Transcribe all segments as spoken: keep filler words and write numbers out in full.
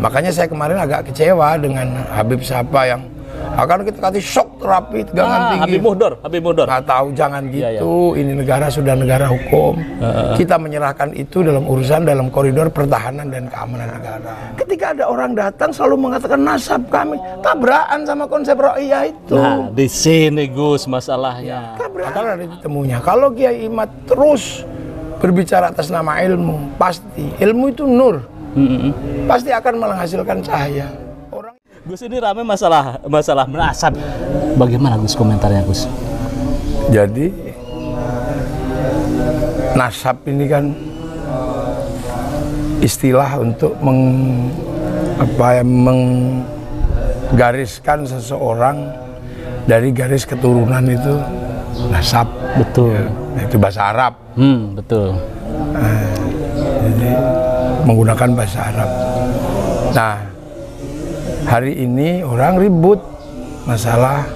Makanya saya kemarin agak kecewa dengan Habib siapa yang akan kita kasih shock terapi tegangan ah, tinggi. Habib Muhdor, Habib Muhdor. Nggak tahu, jangan gitu. Ya, ya. Ini negara sudah negara hukum. Uh, kita menyerahkan itu dalam urusan dalam koridor pertahanan dan keamanan negara. Ketika ada orang datang selalu mengatakan nasab kami, tabrakan sama konsep ro'iyah itu. Nah, di sini Gus masalahnya. Tabrakan ada ditemunya. Kalau Kiai Imad terus berbicara atas nama ilmu, pasti ilmu itu nur. Mm-hmm. Pasti akan menghasilkan cahaya. Orang Gus, ini ramai masalah masalah nasab. Bagaimana Gus komentarnya Gus? Jadi nasab ini kan istilah untuk meng, apa ya, menggariskan seseorang dari garis keturunan itu nasab. Betul. Ya, itu bahasa Arab. Hmm, betul. Nah, jadi menggunakan bahasa Arab. Nah, hari ini orang ribut masalah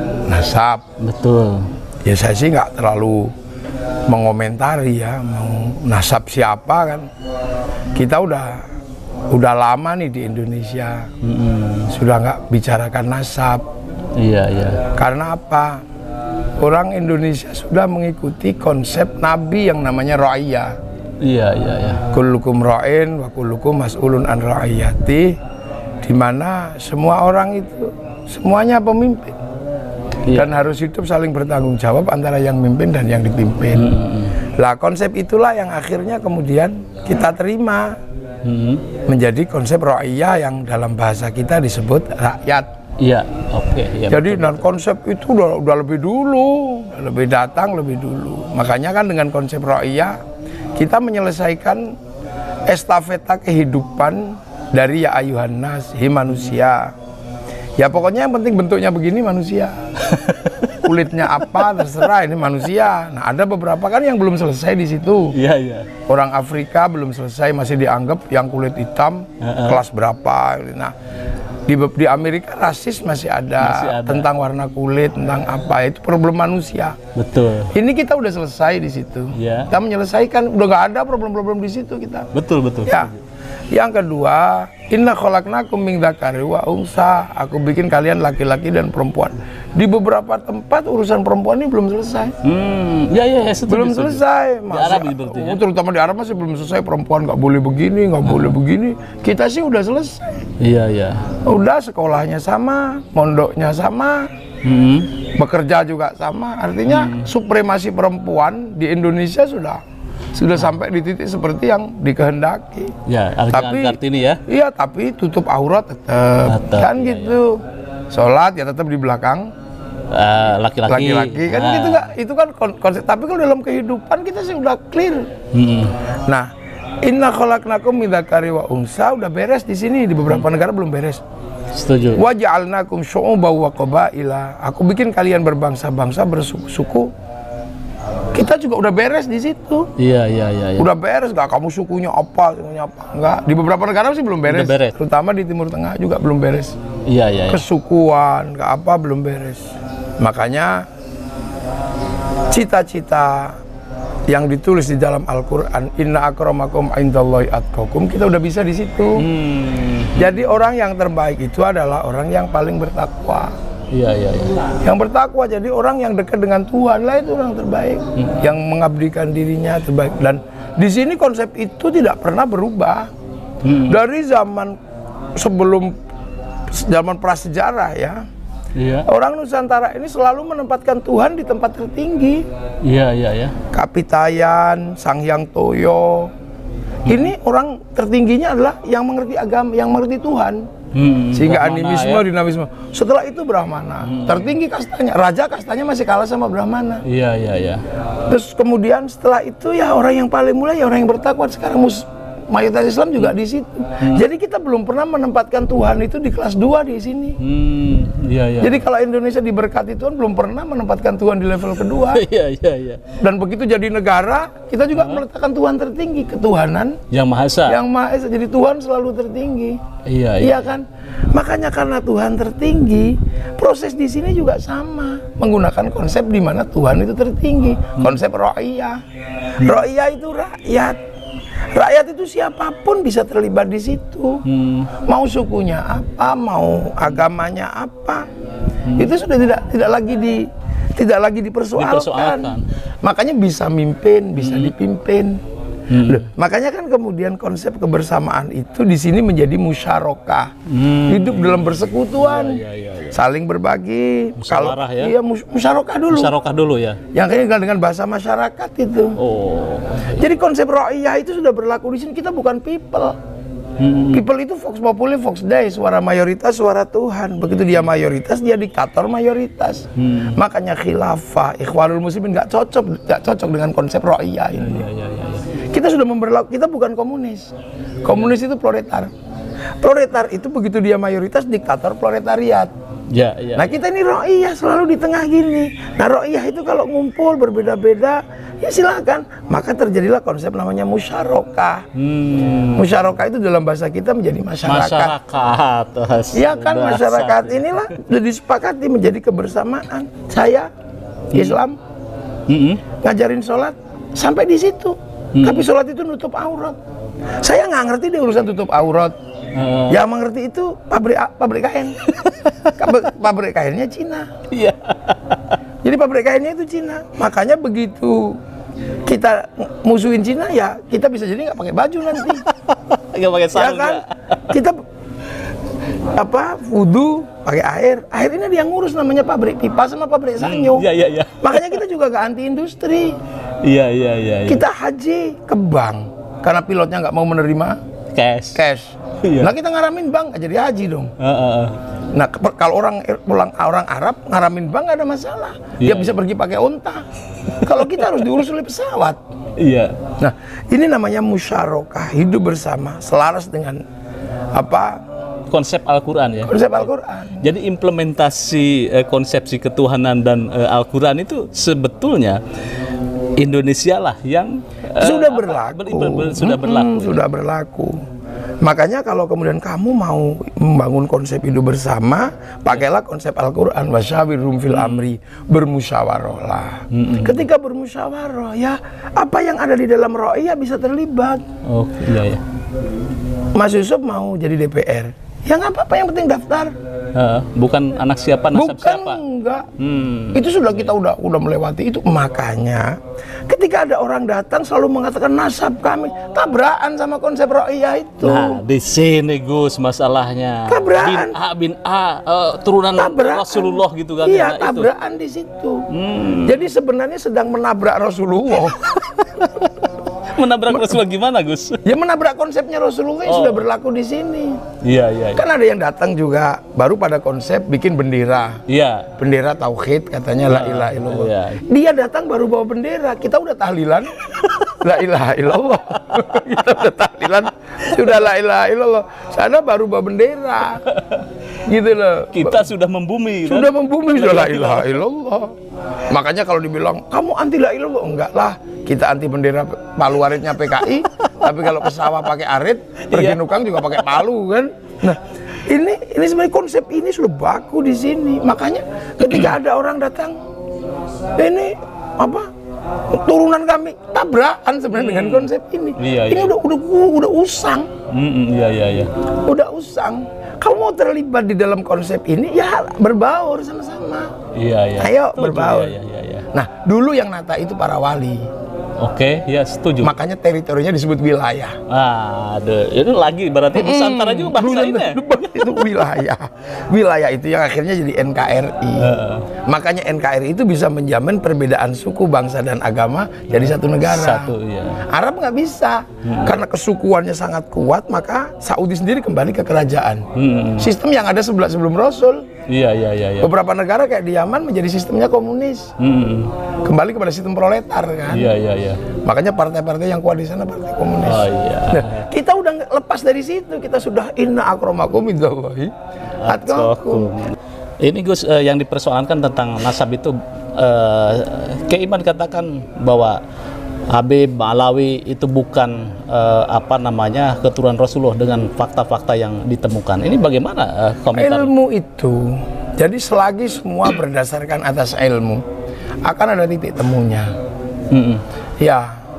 nasab. Betul. Ya saya sih nggak terlalu mengomentari ya, mau nasab siapa kan. Kita udah udah lama nih di Indonesia, mm-hmm. sudah nggak bicarakan nasab. Iya, iya. Karena apa? Orang Indonesia sudah mengikuti konsep Nabi yang namanya ra'iyah. Iya, iya, iya. Kullukum ra'in wa kullukum mas'ulun an ra'iyati, di mana semua orang itu semuanya pemimpin. Iya. Dan harus hidup saling bertanggung jawab antara yang memimpin dan yang dipimpin. Hmm. Lah konsep itulah yang akhirnya kemudian kita terima hmm. menjadi konsep ra'iyah yang dalam bahasa kita disebut rakyat. Iya, oke. Okay, ya, jadi betul, dan betul. konsep itu udah, udah lebih dulu, lebih datang lebih dulu. Makanya kan dengan konsep ra'iyah kita menyelesaikan estafeta kehidupan dari ya ayuhan nas, hi manusia. Ya pokoknya yang penting bentuknya begini manusia. Kulitnya apa terserah, ini manusia. Nah ada beberapa kan yang belum selesai di situ. Iya, iya. Orang Afrika belum selesai, masih dianggap yang kulit hitam uh-uh. kelas berapa. Nah di, di Amerika rasis masih ada, masih ada tentang warna kulit, tentang apa, itu problem manusia. Betul. Ini kita udah selesai di situ. Ya. Kita menyelesaikan, udah nggak ada problem-problem di situ kita. Betul, betul. Ya. Yang kedua, inna khalaqnakum min dzakari wa unsa. Aku bikin kalian laki-laki dan perempuan. Di beberapa tempat urusan perempuan ini belum selesai. Hmm, ya ya, ya setuju, belum setuju. selesai. Di Arab berarti ya. Terutama di Arab masih belum selesai, perempuan nggak boleh begini, nggak hmm. boleh begini. Kita sih udah selesai. Iya, iya. Udah sekolahnya sama, mondoknya sama. Hmm. Bekerja juga sama. Artinya hmm. supremasi perempuan di Indonesia sudah sudah nah. sampai di titik seperti yang dikehendaki. Ya, tapi ini ya. Iya, tapi tutup aurat tetap, tetap kan iya, gitu. Iya. Sholat ya tetap di belakang laki-laki. Uh, laki-laki kan ah. gitu nggak? Itu kan konsep. Tapi kalau dalam kehidupan kita sih udah clear. Hmm. Nah, inna khalaqnakum min dzakari wa unsa udah beres di sini, di beberapa hmm. negara belum beres. Setuju. Wa ja'alnakum syu'uban wa qabaila. Aku bikin kalian berbangsa-bangsa, bersuku-suku. Kita juga udah beres di situ. Iya, iya, iya. Ya. Udah beres nggak? Kamu sukunya apa, sukunya apa? Enggak. Di beberapa negara sih belum beres. beres. Terutama di Timur Tengah juga belum beres. Iya, iya. Ya. Kesukuan, ke apa belum beres. Makanya cita-cita yang ditulis di dalam Al-Quran, inna akramakum indallahi atqakum, kita udah bisa di situ. Hmm. Jadi orang yang terbaik itu adalah orang yang paling bertakwa. Iya, iya, iya. Yang bertakwa, jadi orang yang dekat dengan Tuhan lah itu orang terbaik, hmm. yang mengabdikan dirinya terbaik. Dan di sini konsep itu tidak pernah berubah hmm. dari zaman sebelum zaman prasejarah ya. Iya. Orang Nusantara ini selalu menempatkan Tuhan di tempat tertinggi. Iya, iya, ya. Kapitayan, Sang Hyang Toyo. Hmm. Ini orang tertingginya adalah yang mengerti agama, yang mengerti Tuhan. Hmm, sehingga Brahmana, animisme, ya? Dinamisme. Setelah itu Brahmana, hmm. tertinggi kastanya, raja kastanya masih kalah sama Brahmana. Iya, iya, iya. Terus kemudian setelah itu ya orang yang paling mulai ya orang yang bertakwa. Sekarang mus mayoritas Islam juga di situ. Hmm. Jadi kita belum pernah menempatkan Tuhan itu di kelas dua di sini. Hmm, iya, iya. Jadi kalau Indonesia diberkati Tuhan belum pernah menempatkan Tuhan di level kedua. Iya, iya, iya. Dan begitu jadi negara, kita juga hmm. meletakkan Tuhan tertinggi, ketuhanan yang Maha Esa. Yang Maha Esa. Jadi Tuhan selalu tertinggi. Iya, iya. Iya kan? Makanya karena Tuhan tertinggi, proses di sini juga sama, menggunakan konsep di mana Tuhan itu tertinggi, konsep ra'iyah. Ra'iyah itu rakyat. Rakyat itu siapapun bisa terlibat di situ. Hmm. Mau sukunya apa, mau agamanya apa, hmm. itu sudah tidak tidak lagi di tidak lagi dipersoalkan. dipersoalkan. Makanya bisa mimpin, bisa hmm. dipimpin. Hmm. Loh, makanya kan kemudian konsep kebersamaan itu di sini menjadi musyarakah, hmm. hidup dalam persekutuan, ya, ya, ya, ya. saling berbagi. Kalau ya? Iya mus musyarakah dulu. Musyarakah dulu ya. Yang kayaknya dengan bahasa masyarakat itu. Oh. Jadi konsep ra'iyah itu sudah berlaku di sini. Kita bukan people. Hmm. People itu vox populi, vox dei, suara mayoritas, suara Tuhan. Begitu dia mayoritas, dia diktator mayoritas. Hmm. Makanya khilafah, Ikhwanul Muslimin nggak cocok, nggak cocok dengan konsep ra'iyah ini. Ya, ya, ya, ya. Kita sudah memberlaku, kita bukan komunis. Komunis itu proletar. Proletar itu begitu dia mayoritas, diktator proletariat. Ya, ya. Nah kita ini ra'iyah selalu di tengah gini. Nah ra'iyah itu kalau ngumpul berbeda-beda, ya silakan. Maka terjadilah konsep namanya musyarakah. Hmm. Musyarakah itu dalam bahasa kita menjadi masyarakat. Masyarakat. Ya kan masyarakat inilah sudah disepakati menjadi kebersamaan. Saya Islam hmm. ngajarin sholat sampai di situ. Hmm. Tapi sholat itu nutup aurat. Saya nggak ngerti deh urusan tutup aurat. Hmm. Yang mengerti itu pabrik pabrik kain. Pabrik kainnya Cina. Iya. Jadi pabrik kainnya itu Cina. Makanya begitu kita musuhin Cina ya kita bisa jadi nggak pakai baju nanti. Nggak pakai sarung. Ya kan? Kita apa wudu pakai air. Air ini dia ngurus namanya pabrik pipa sama pabrik sanyo. Iya iya iya. Makanya kita juga nggak anti industri. Iya iya iya. Kita haji ke bank karena pilotnya nggak mau menerima cash. Cash. Iya. Nah kita ngaramin bank nggak jadi haji dong. Uh, uh, uh. Nah kalau orang pulang orang Arab ngaramin bank nggak ada masalah. Dia yeah. bisa pergi pakai onta. Kalau kita harus diurus oleh pesawat. Iya. Nah ini namanya musyarakah, hidup bersama, selaras dengan apa? Konsep Al-Quran ya. Konsep Al-Quran. Jadi implementasi eh, konsepsi ketuhanan dan eh, Al-Quran itu sebetulnya Indonesia lah yang eh, sudah berlaku. Apa, ber, ber, sudah berlaku. Hmm, sudah berlaku. Makanya kalau kemudian kamu mau membangun konsep hidup bersama, pakailah konsep Al-Quran, wasyawirhum fil amri, bermusyawarahlah. Hmm. Ketika bermusyawarah, ya apa yang ada di dalam ra'iyah bisa terlibat. Oh iya ya. Mas Yusuf mau jadi D P R, ya nggak apa-apa, yang penting daftar. Uh, bukan anak siapa, nasab bukan, siapa. Enggak. Hmm. Itu sudah kita udah udah melewati itu. Makanya ketika ada orang datang selalu mengatakan nasab kami, tabrakan sama konsep ra'iyah itu. Nah, di sini Gus masalahnya. Tabrakan. Bin A bin A uh, turunan tabrakan. Rasulullah gitu kan. Iya, nah, tabrakan di situ. Hmm. Jadi sebenarnya sedang menabrak Rasulullah. Menabrak Rasulullah gimana, Gus? Ya menabrak konsepnya Rasulullah yang oh. sudah berlaku di sini. Iya, iya, iya. Kan ada yang datang juga baru pada konsep bikin bendera. Iya. Bendera tauhid katanya la ilaha illallah. Iya. Dia datang baru bawa bendera, kita udah tahlilan. La ilaha illallah. Kita udah tahlilan, sudah la ilaha illallah. Sana baru bawa bendera. Gitu loh. Kita sudah membumi. Sudah kan? membumi sudah la ilaha illallah. Makanya kalau dibilang kamu anti la ilallah, enggak lah, kita anti bendera palu aritnya P K I. Tapi kalau ke sawah pakai arit, pergi nukang juga pakai palu kan. Nah ini ini sebenarnya konsep ini sudah baku di sini. Makanya ketika ada orang datang, ini apa turunan kami, tabrakan sebenarnya hmm. dengan konsep ini. Iya, ini iya. udah udah udah usang. Hmm, iya iya iya. Udah usang. Kamu mau terlibat di dalam konsep ini, ya berbaur sama-sama. Iya, iya. Ayo setuju, berbaur. Iya, iya, iya. Nah, dulu yang nata itu para wali. Oke, ya setuju. Makanya teritorinya disebut wilayah. Ah, ada. Itu lagi berarti Nusantara hmm, juga bahasa ini. Itu wilayah. Wilayah itu yang akhirnya jadi N K R I. Uh. Makanya N K R I itu bisa menjamin perbedaan suku, bangsa dan agama jadi satu negara. Satu, iya. Arab nggak bisa. Hmm. Karena kesukuannya sangat kuat, maka Saudi sendiri kembali ke kerajaan. Hmm. Sistem yang ada sebelah sebelum Rasul. Iya, iya, iya, iya. Beberapa negara kayak di Yaman menjadi sistemnya komunis. Hmm. Kembali kepada sistem proletar kan. Iya, iya, iya. Makanya partai-partai yang kuat di sana partai komunis. Oh iya. Nah, kita udah lepas dari situ. Kita sudah inna akramakum indallahi atqakum. Ini Gus, eh, yang dipersoalkan tentang nasab itu, eh, Keiman katakan bahwa Habib Alawi itu bukan eh, apa namanya keturunan Rasulullah dengan fakta-fakta yang ditemukan. Ini bagaimana eh, komentar? Ilmu itu, jadi selagi semua berdasarkan atas ilmu, akan ada titik temunya. Mm-hmm. Ya,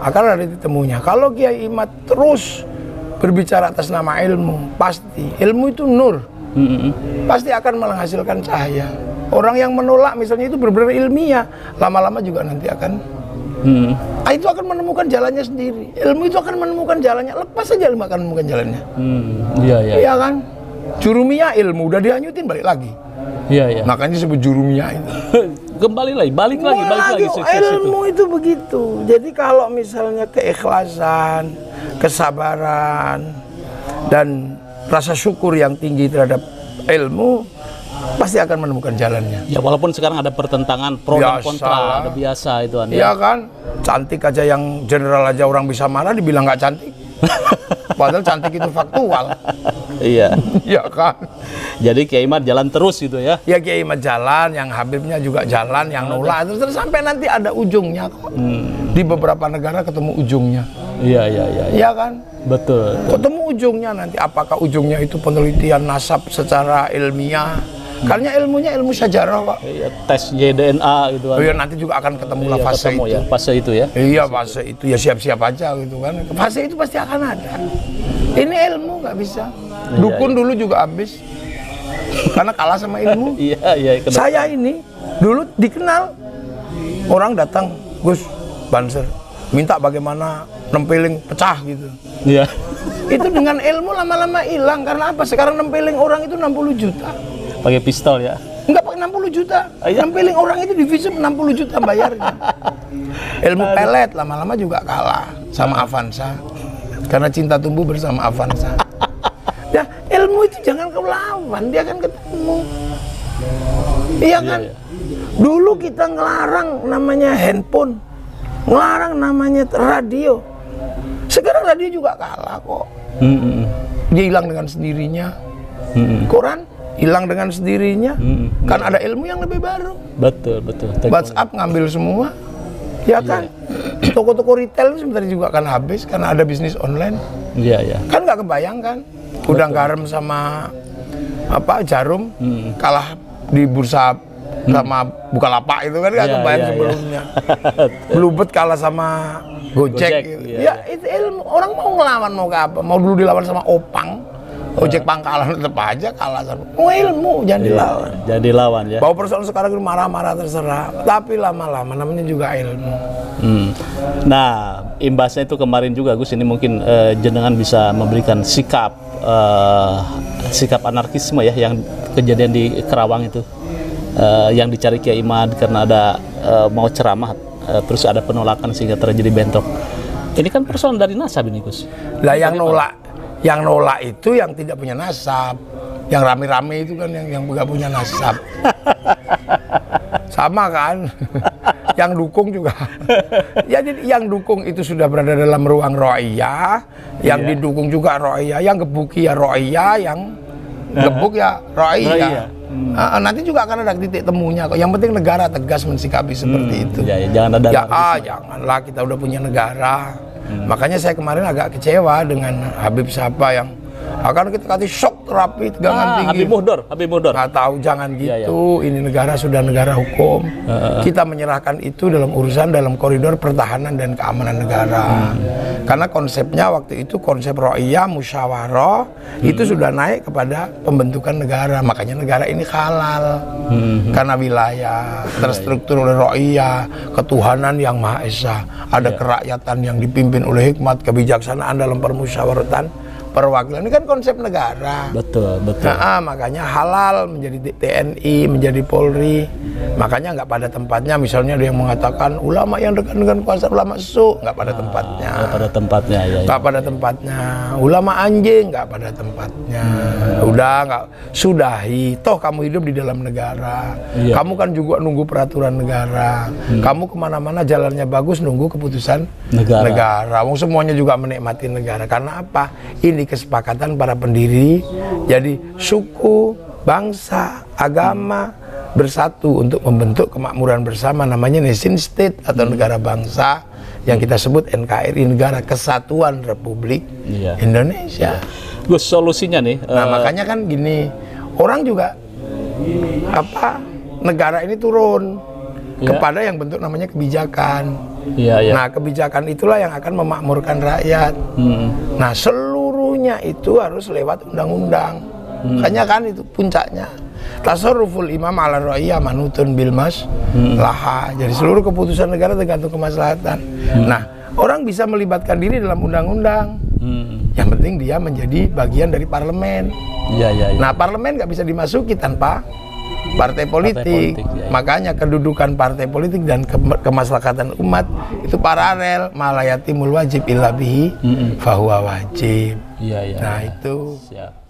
akan ada titik temunya. Kalau Kiai Imad terus berbicara atas nama ilmu, pasti ilmu itu nur, mm-hmm. pasti akan menghasilkan cahaya. Orang yang menolak misalnya itu benar-benar ilmiah, lama-lama juga nanti akan, mm. ah, itu akan menemukan jalannya sendiri. Ilmu itu akan menemukan jalannya, lepas saja ilmu akan menemukan jalannya. Mm. Iya, iya. Iya kan? Jurumiyah ilmu udah dihanyutin balik lagi. Iya, iya. Makanya disebut jurumiyah itu. Kembali lagi, balik lagi, balik lagi. lagi ilmu itu. itu begitu. Jadi kalau misalnya keikhlasan, kesabaran, dan rasa syukur yang tinggi terhadap ilmu, pasti akan menemukan jalannya. Ya walaupun sekarang ada pertentangan pro dan kontra, ada biasa itu. Iya kan? Cantik aja yang general aja orang bisa marah dibilang nggak cantik. Padahal cantik itu faktual. Iya. Iya kan? Jadi Kiai Imad jalan terus gitu ya? Ya Kiai Imad jalan, yang Habibnya juga jalan, yang nolak terus, terus sampai nanti ada ujungnya kok. Hmm. Di beberapa negara ketemu ujungnya. Iya, iya, iya. Iya kan? Betul. Ketemu ujungnya nanti, apakah ujungnya itu penelitian nasab secara ilmiah? Hmm. Karena ilmunya ilmu sejarah kok. Iya, tes J D N A gitu kan. Oh, iya, nanti juga akan ketemu lah iya, fase ketemu, itu. Ya, fase itu ya. Iya, fase itu ya siap-siap aja gitu kan. Fase itu pasti akan ada. Ini ilmu nggak bisa. Dukun iya, iya. dulu juga habis. Karena kalah sama ilmu. Iya, iya. Kenapa? Saya ini dulu dikenal. Orang datang, Gus Banser, minta bagaimana nempeling pecah gitu. Iya. Itu dengan ilmu lama-lama hilang. Karena apa? Sekarang nempeling orang itu enam puluh juta. Pakai pistol ya? Enggak, pakai enam puluh juta. Iya. Nempeling orang itu divisi enam puluh juta bayarnya. Ilmu pelet lama-lama juga kalah sama Avanza. Karena cinta tumbuh bersama Avanza. Ya, ilmu itu jangan kau lawan, dia akan ketemu. Iya kan? Iya, iya. Dulu kita ngelarang namanya handphone, ngelarang namanya radio. Sekarang radio juga kalah kok. Mm-mm. Dia hilang dengan sendirinya. Mm-mm. Koran hilang dengan sendirinya. Mm-mm. Kan ada ilmu yang lebih baru. Betul, betul. Teknologi. WhatsApp ngambil semua. Ya kan? Iya. Toko-toko retail itu sebentar juga akan habis karena ada bisnis online. Iya, iya. Kan nggak kebayangkan. Udang garam sama apa jarum hmm. kalah di bursa hmm. sama Bukalapak itu kan nggak yeah, kebayang yeah, sebelumnya. Yeah. Bluebird kalah sama Gojek. Gojek gitu. yeah, ya yeah. Itu ilmu. Orang mau ngelawan mau ke apa? Mau dulu dilawan sama Opang, ojek pangkalan tetap aja kalah sama. Mau ilmu jangan yeah, dilawan. Jadi lawan ya. Bahwa persoalan sekarang itu marah-marah terserah, tapi lama-lama namanya juga ilmu. Hmm. Nah, imbasnya itu kemarin juga Gus, ini mungkin uh, jenengan bisa memberikan sikap uh, sikap anarkisme ya yang kejadian di Kerawang itu, uh, yang dicari Kiai Imad karena ada uh, mau ceramah uh, terus ada penolakan sehingga terjadi bentrok. Ini kan persoalan dari nasab ini Gus. Lah yang nolak, yang nolak itu yang tidak punya nasab, yang rame-rame itu kan yang yang nggak punya nasab. Sama kan? Yang dukung juga. Jadi yang dukung itu sudah berada dalam ruang ro'iyah, yang iya. didukung juga ro'iyah, yang gebuki ya ro'iyah, yang gebuk ya ro'iyah. Hmm. Nah, nanti juga akan ada titik temunya kok. Yang penting negara tegas mensikapi seperti hmm. itu. Ya, ya, jangan ada ya, ah, janganlah kita udah punya negara. Hmm. Makanya saya kemarin agak kecewa dengan Habib siapa yang akan kita kasih shock terapi tegangan ah, tinggi. Habib Muhdor, Habib Muhdor. Nggak tahu, jangan gitu. Ya, ya. Ini negara sudah negara hukum. Uh, kita menyerahkan itu dalam urusan dalam koridor pertahanan dan keamanan negara. Hmm. Karena konsepnya waktu itu konsep ro'iyah, musyawarah hmm. itu sudah naik kepada pembentukan negara. Makanya negara ini halal. Hmm. Karena wilayah terstruktur oleh ro'iyah, ketuhanan yang Maha Esa. Ada ya. Kerakyatan yang dipimpin oleh hikmat, kebijaksanaan dalam permusyawaratan. Perwakilan ini kan konsep negara. Betul, betul. Nah, ah, makanya halal menjadi T N I, menjadi Polri. Makanya nggak pada tempatnya. Misalnya dia yang mengatakan ulama yang dekat dengan kuasa ulama su, nggak pada ah, tempatnya. Nggak pada tempatnya, ya. Nggak ya. pada tempatnya. Ulama anjing nggak pada tempatnya. Hmm. Udah nggak sudahi. Toh kamu hidup di dalam negara. Iya. Kamu kan juga nunggu peraturan negara. Hmm. Kamu kemana-mana jalannya bagus nunggu keputusan negara. negara. Wong semuanya juga menikmati negara. Karena apa? Ini kesepakatan para pendiri, jadi suku, bangsa, agama bersatu untuk membentuk kemakmuran bersama, namanya nation state atau hmm. negara bangsa yang kita sebut N K R I, Negara Kesatuan Republik iya. Indonesia. Gus, solusinya nih. Nah, uh... makanya kan gini, orang juga apa negara ini turun ya. kepada yang bentuk namanya kebijakan. Iya, iya. Nah, kebijakan itulah yang akan memakmurkan rakyat. Hmm. Nah, seluruhnya itu harus lewat undang-undang. Hmm. Makanya kan itu puncaknya. Tasarruful imam ala ra'iyah manutun bil mas hmm. laha. Jadi seluruh keputusan negara tergantung kemaslahatan. Hmm. Nah, orang bisa melibatkan diri dalam undang-undang. Hmm. Yang penting dia menjadi bagian dari parlemen. Ya, ya, ya. Nah, parlemen nggak bisa dimasuki tanpa partai politik. Partai politik ya, ya. Makanya kedudukan partai politik dan ke kemaslahatan umat itu paralel. Malayatimul wajib illa bihi hmm. fahuwa wajib. Ya, ya, nah, ya. itu. Siap.